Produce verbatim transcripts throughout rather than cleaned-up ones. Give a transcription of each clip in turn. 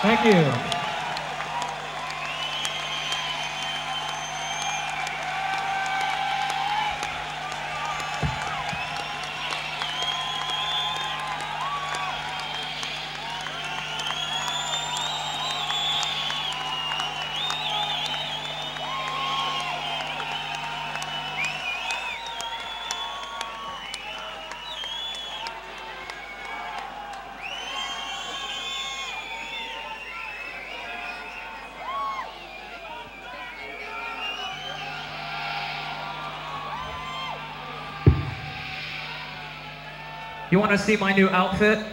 Thank you. You want to see my new outfit?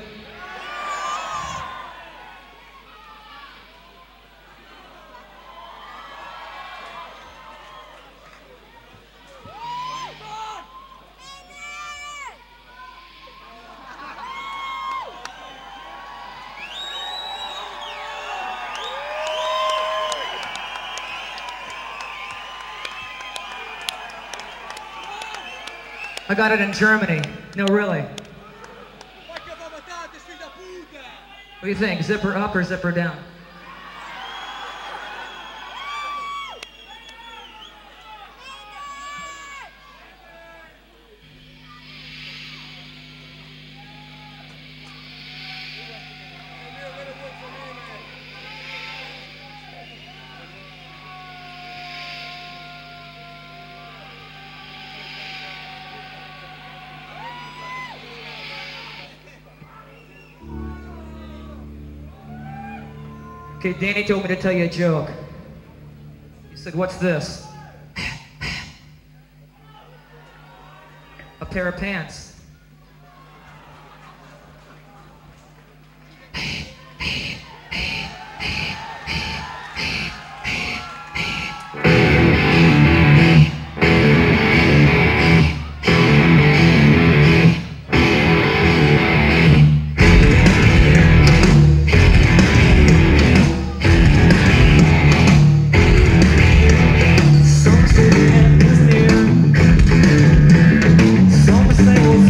I got it in Germany. No, really. What do you think? Zipper up or zipper down? Okay, Danny told me to tell you a joke. He said, "What's this?" A pair of pants. Some say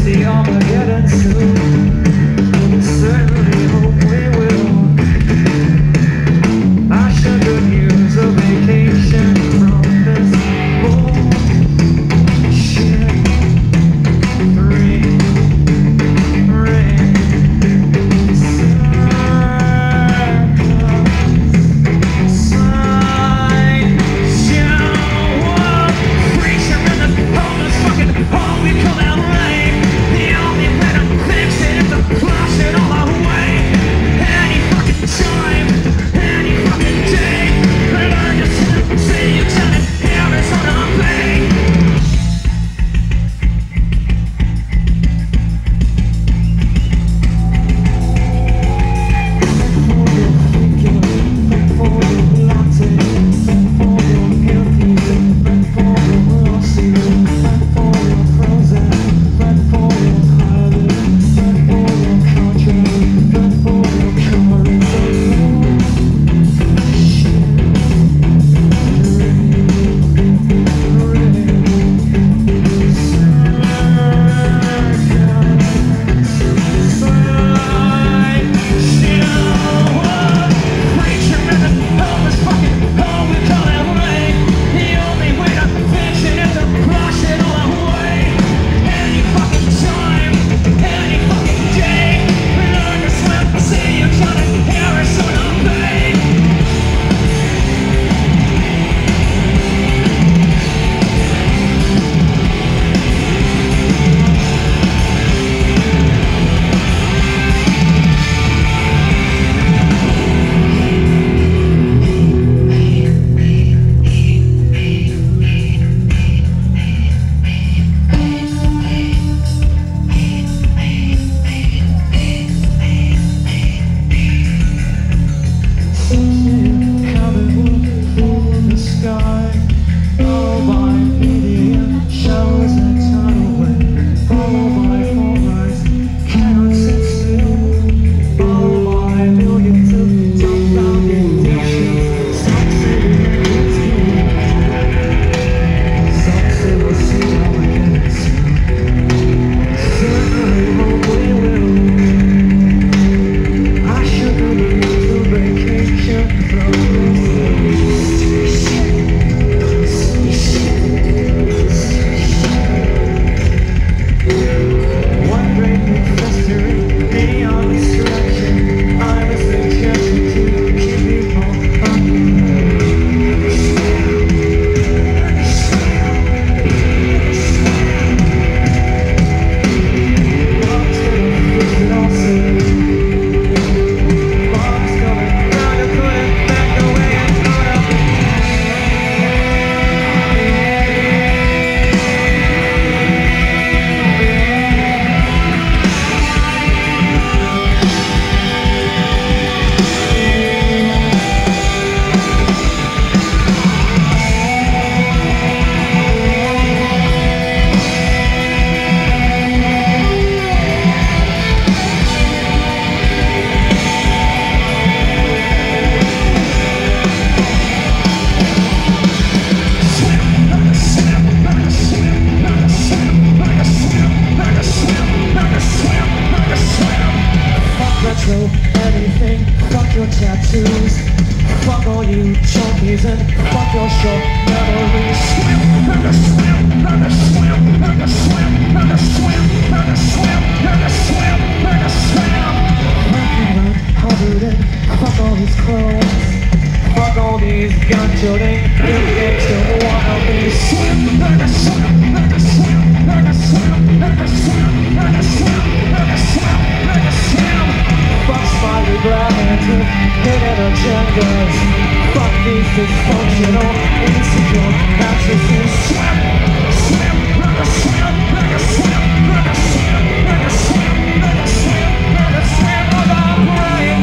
so anything. Fuck your tattoos, fuck all you junkies, and fuck your short memories. Swim, and a swim, and a swim, and a swim, and a swim, and a swim, and a swim, and a swim. Fucking covered in, fuck all these clothes, fuck all these gun-toting idiots who wanna be. Swim, and a swim, and a swim, and a swim, and a swim, and a swim, and a swim, and a swim. Fuck spider gravity, hidden agendas. Fuck these dysfunctional, insecure mattresses. Swim, swim, and a swim, and a swim, and a swim, and a swim, and a swim, and a swim of our brain.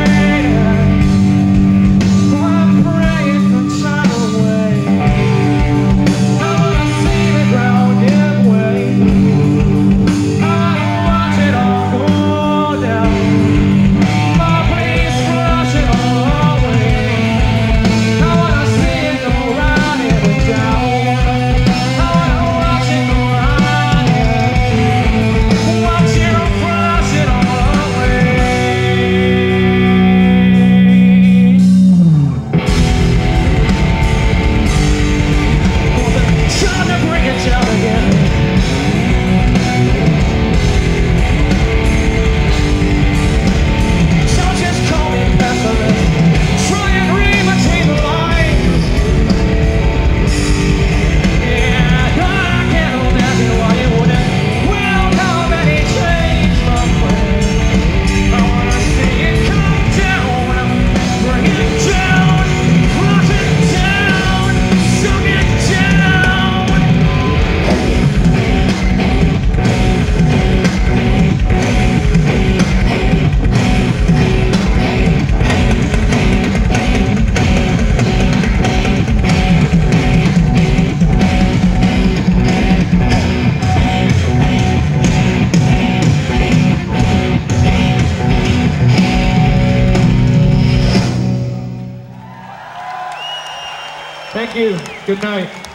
I'm praying for time away. I wanna see the ground give way. I wanna watch it all go down. My please flush it all away. I wanna see it go right in and down. I wanna watch it go right in. Watch it all flush it all away. Trying to bring it down again. So just call me pessimist. Try and read between the lines. Yeah, I can't imagine why you wouldn't welcome any change, my friend. I wanna see it come down, bring it down, crush it down, suck it down. Thank you. Good night.